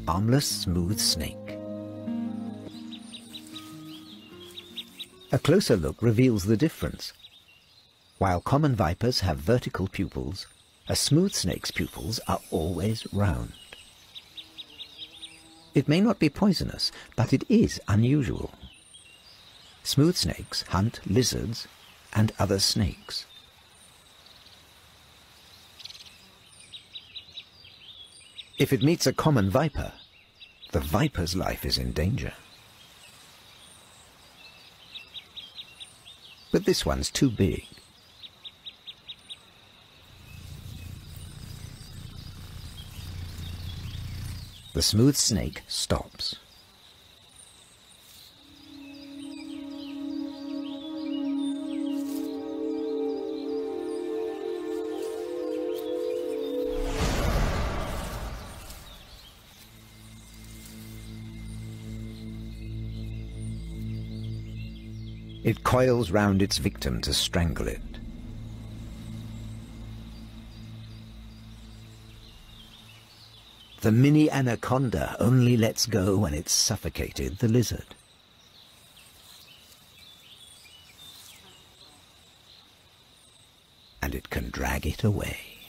harmless, smooth snake. A closer look reveals the difference. While common vipers have vertical pupils, a smooth snake's pupils are always round. It may not be poisonous, but it is unusual. Smooth snakes hunt lizards and other snakes. If it meets a common viper, the viper's life is in danger. But this one's too big. The smooth snake stops. It coils round its victim to strangle it. The mini anaconda only lets go when it's suffocated the lizard. And it can drag it away.